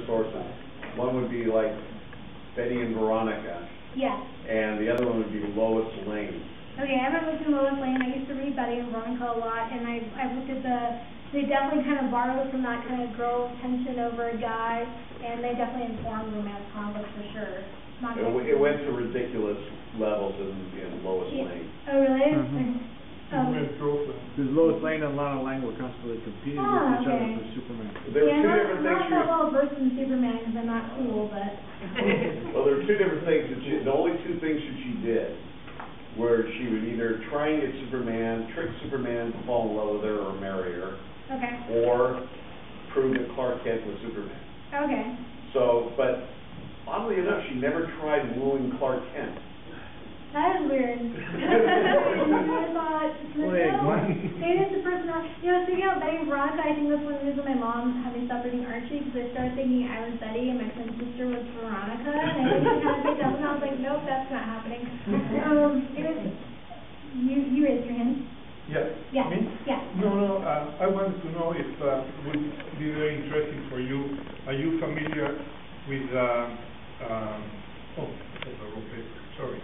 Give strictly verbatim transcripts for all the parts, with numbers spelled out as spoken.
sources. One would be like Betty and Veronica. Yes. And the other one would be Lois Lane. Okay, I haven't looked at Lois Lane. I used to read Betty and Veronica a lot, and I I looked at the. They definitely kind of borrowed from that kind of girl tension over a guy, and they definitely informed romance conflict for sure. Not It, it went to ridiculous levels in, in Lois yeah. Lane. Oh really? Mm-hmm. Um, Because Lois Lane and Lana Lang were constantly competing oh, with each okay. other for Superman. There were yeah, two not, different things. not that well versed in Superman because I'm not cool, but. Well, there were two different things that she. The only two things that she did were she would either try and get Superman, trick Superman to fall in love with her or marry her. Okay. Or prove that Clark Kent was Superman. Okay. So, but oddly enough, she never tried wooing Clark Kent. That is weird. I thought, Wait, no, what? maybe it's the personality. You know, speaking of Betty and Veronica, I think that's one reason my mom had me stop reading Archie, because I started thinking I was Betty and my twin sister was Veronica, and I think she kind of picked up, and I was like, nope, that's not happening. Um, it was, you, you raised your hand. Yes. Yeah. Me? Yeah. No, no, uh, I wanted to know if uh, it would be very interesting for you. Are you familiar with, uh, um, oh, that's the wrong paper, sorry.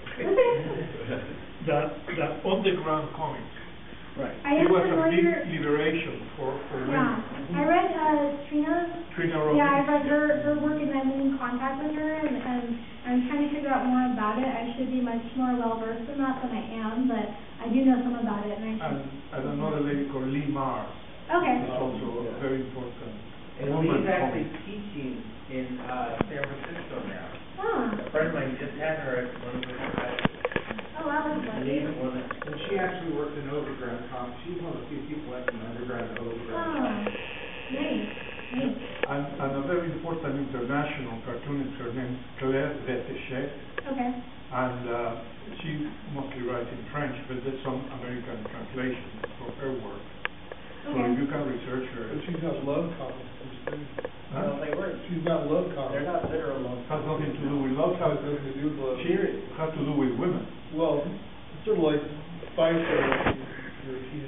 the, the underground comics. Right. I It am was a big familiar. liberation for, for women. Yeah. I read uh, Trina's. Trina Robbins. Yeah, I read her, her work and I'm in contact with her, and, and I'm trying to figure out more about it. I should be much more well versed in that than I am, but I do know some about it, and I should. And, and another lady called Lee Mars. Okay. Is also Yeah. very important. And Lee's actually teaching in uh, San Francisco now. Ah. A friend of mine just had her at one of her classes. Oh, wow, that's lovely. Lee's one that And she actually worked in overground comics. She's one of the few people left in underground to overground. Oh, nice. Nice. And, and a very important international cartoonist, her name is Claire Betechet. Okay. And uh, she mostly writes in French, but there's some American translation for her work. So Okay. if you can research her. But she's got love comics. Huh? No, they weren't. She's got love comics. They're not literal love Has comics. nothing to do with love. Has Has, nothing to do with love. she has to do with women. Well, sort of like Heifer, European.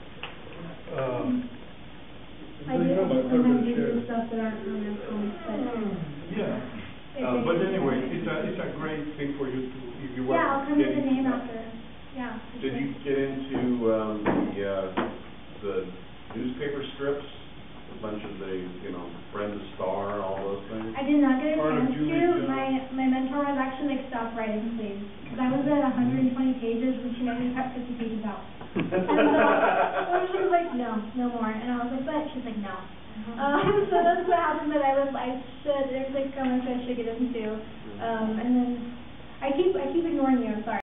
Um, I do You know my sometimes favorite do share. stuff that aren't romance comics, but. yeah. It's Uh, but interesting. anyway, it's a it's a great thing for you to, if you want Yeah, I'll to come get to the into name that. after. Yeah. for Did sure. you get into um, the uh, the newspaper strips? A bunch of the, you know, Brenda Starr, all those things. I did not get a Part of chance Julie to. Jones. My my mentor was actually like, stop writing, please, because I was at one hundred twenty pages and she made me cut fifty pages out. And so, so she was like, no, no more, and I was like, but she's like, no. Um, so that's what happened. That I was, I should. There's like so much I should get into, um, and then